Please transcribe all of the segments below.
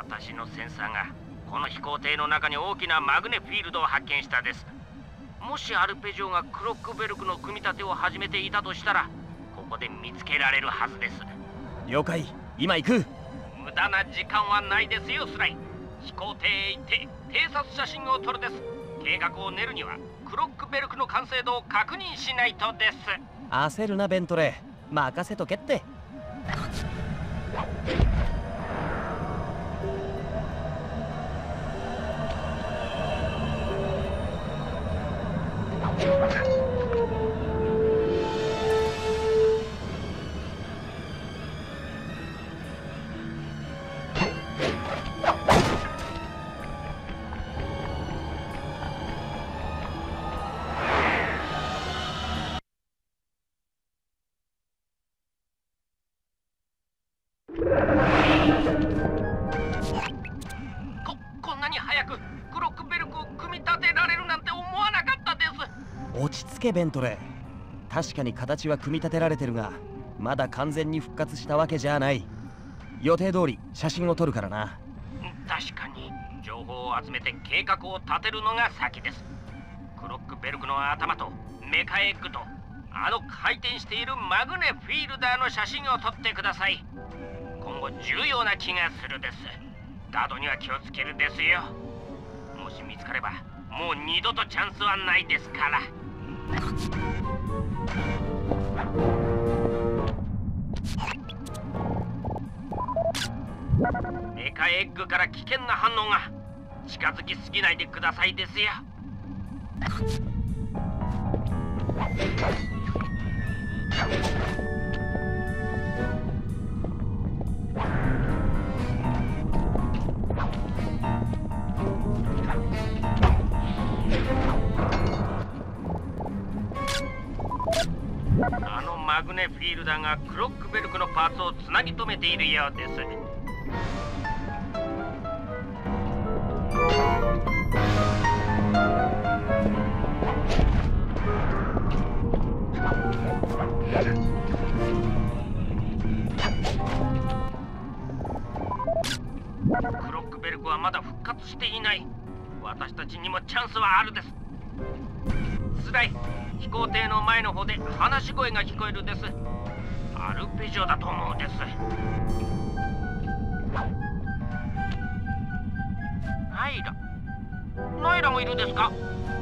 私のセンサーがこの飛行艇の中に大きなマグネフィールドを発見したです。もしアルペジオがクロックベルクの組み立てを始めていたとしたら、ここで見つけられるはずです。 了解、今行く。 無駄な時間はないですよ、スライ。飛行艇へ行って偵察写真を撮るです。計画を練るにはクロックベルクの完成度を確認しないとです。 焦るなベントレー、任せとけって。 こんなに早くクロックベルクを組み立てられるなんて思わなかったです。 落ち着けベントレー、確かに形は組み立てられてるが、まだ完全に復活したわけじゃない。予定通り写真を撮るからな。 確かに情報を集めて計画を立てるのが先です。クロックベルクの頭とメカエッグとあの回転しているマグネフィールダーの写真を撮ってください。今後重要な気がするです。ガードには気をつけるですよ。もし見つかればもう二度とチャンスはないですから。メカエッグから危険な反応が。近づきすぎないでくださいですよ。あのマグネフィールダーがクロックベルクのパーツをつなぎ止めているようです。クロックベルクはまだ復活していない。私たちにもチャンスはあるです。スライ、飛行艇の前の方で話し声が聞こえるです。アルペジオだと思うです。ナイラもいるですか？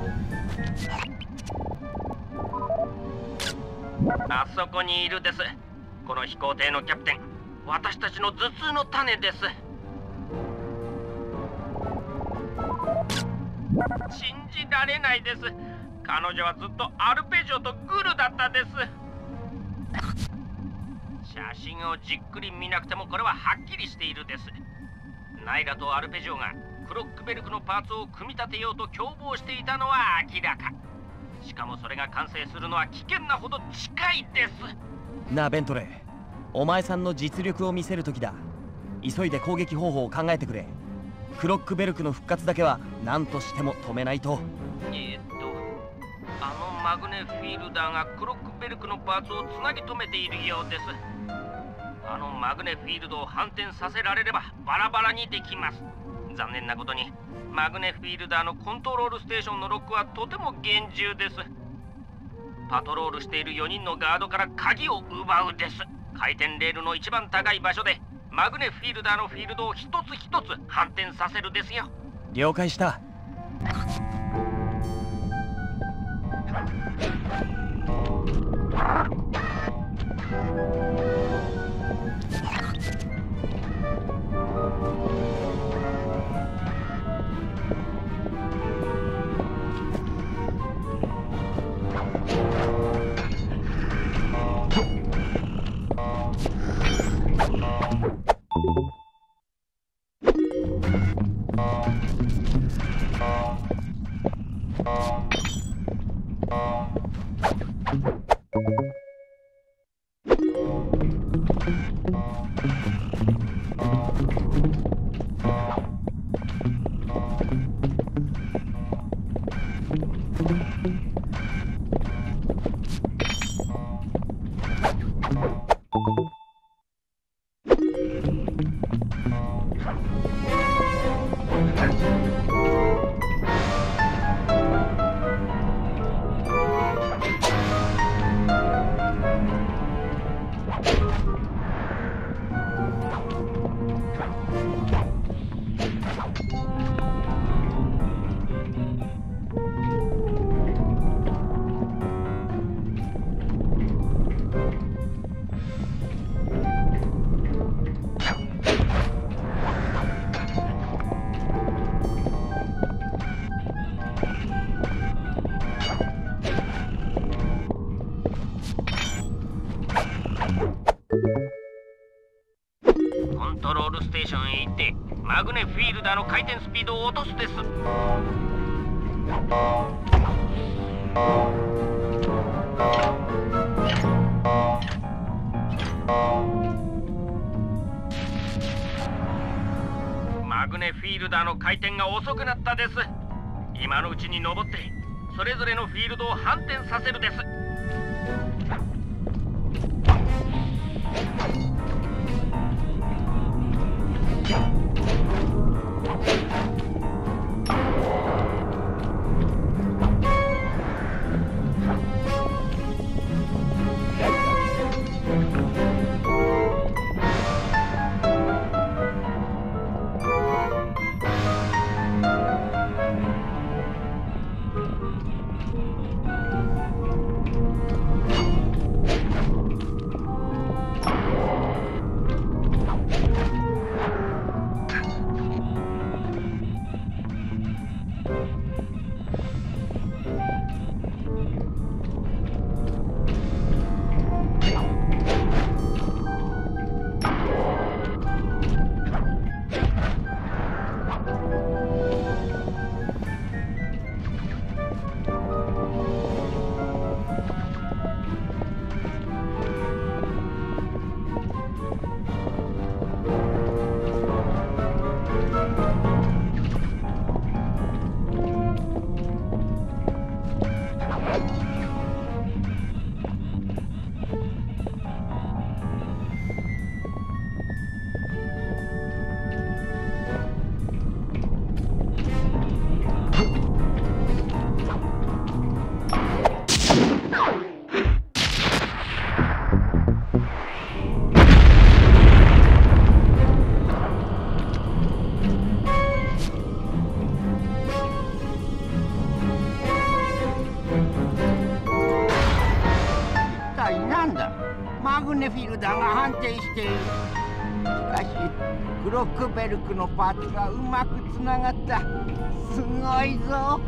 あそこにいるです。この飛行艇のキャプテン、私たちの頭痛の種です。信じられないです。彼女はずっとアルペジオとグルだったです。写真をじっくり見なくてもこれははっきりしているです。ナイラとアルペジオがクロックベルクのパーツを組み立てようと共謀していたのは明らか。しかもそれが完成するのは危険なほど近いです。 なあベントレー、お前さんの実力を見せる時だ。急いで攻撃方法を考えてくれ。クロックベルクの復活だけは何としても止めないと。 あのマグネフィールダーがクロックベルクのパーツをつなぎ止めているようです。あのマグネフィールドを反転させられればバラバラにできます。残念なことにマグネフィールダーのコントロールステーションのロックはとても厳重です。パトロールしている4人のガードから鍵を奪うです。回転レールの一番高い場所でマグネフィールダーのフィールドを一つ一つ反転させるですよ。 了解した。 トロールステーションへ行ってマグネフィールダーの回転スピードを落とすです。マグネフィールダーの回転が遅くなったです。今のうちに登ってそれぞれのフィールドを反転させるです。 マグネフィールダーが反転している。しかしクロックベルクのパーツがうまくつながった。すごいぞ。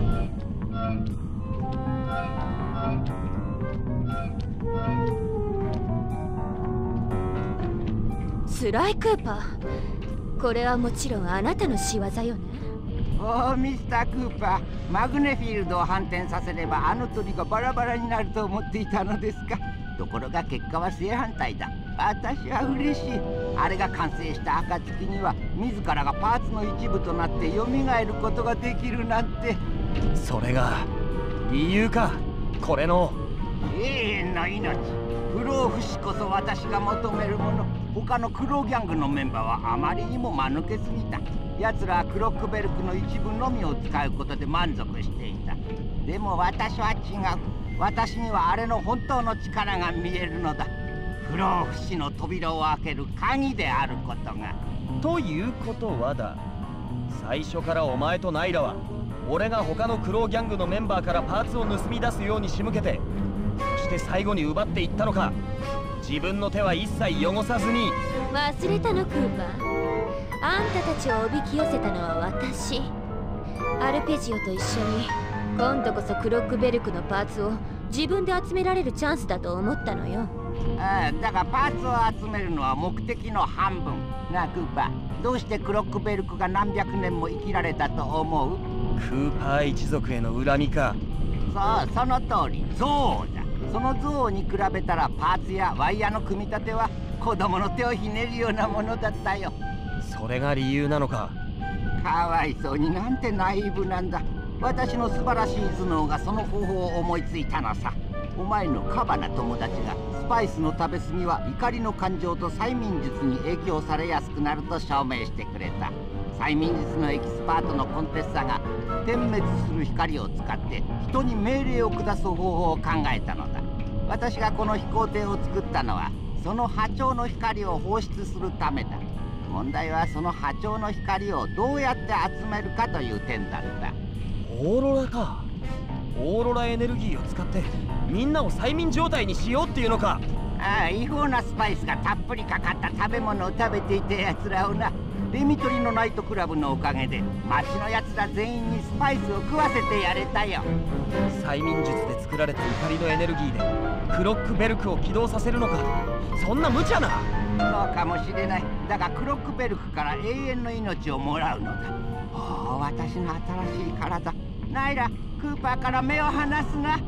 スライクーパー、これはもちろんあなたの仕業よね。 おお、ミスター・クーパー、マグネフィールドを反転させればあの鳥がバラバラになると思っていたのですか。ところが結果は正反対だ。私は嬉しい。あれが完成した暁には自らがパーツの一部となって蘇ることができるなんて。 それが理由か、これの。 永遠の命、不老不死こそ私が求めるもの。他のクローギャングのメンバーはあまりにも間抜けすぎた。奴らはクロックベルクの一部のみを使うことで満足していた。でも私は違う。私にはあれの本当の力が見えるのだ。不老不死の扉を開ける鍵であることが。 ということはだ、最初からお前とナイラは俺が他のクローギャングのメンバーからパーツを盗み出すように仕向けて、そして最後に奪っていったのか。自分の手は一切汚さずに。 忘れたのクーパー、あんたたちをおびき寄せたのは私。アルペジオと一緒に今度こそクロックベルクのパーツを自分で集められるチャンスだと思ったのよ。 ああ、だがパーツを集めるのは目的の半分な。クーパー、どうしてクロックベルクが何百年も生きられたと思う？ クーパー一族への恨みか。 そう、その通り、憎悪だ。その憎悪に比べたらパーツやワイヤーの組み立ては子供の手をひねるようなものだったよ。 それが理由なのか。 かわいそうに、なんてナイーブなんだ。私の素晴らしい頭脳がその方法を思いついたのさ。お前のカバな友達がスパイスの食べ過ぎは怒りの感情と催眠術に影響されやすくなると証明してくれた。催眠術のエキスパートのコンテッサが点滅する光を使って人に命令を下す方法を考えたのだ。私がこの飛行艇を作ったのはその波長の光を放出するためだ。問題はその波長の光をどうやって集めるかという点だった。 オーロラか。オーロラエネルギーを使ってみんなを催眠状態にしようっていうのか。 ああ、違法なスパイスがたっぷりかかった食べ物を食べていたやつらをな。 デミトリのナイトクラブのおかげで町のやつら全員にスパイスを食わせてやれたよ。 催眠術で作られた怒りのエネルギーでクロックベルクを起動させるのか。そんな無茶な。 そうかもしれない。だがクロックベルクから永遠の命をもらうのだ。おお、私の新しい体。ナイラ、クーパーから目を離すな。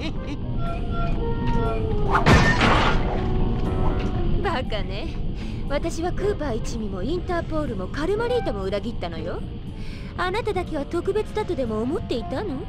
バカね。私はクーパー一味もインターポールもカルマリータも裏切ったのよ。あなただけは特別だとでも思っていたの？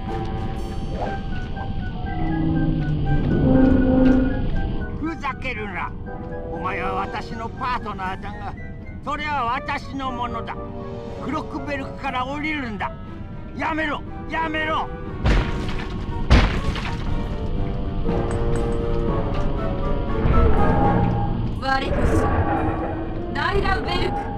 ふざけるな。お前は私のパートナーだが、それは私のものだ。クロックベルクから降りるんだ。やめろ、やめろ。 我こそナイラ・ベルク。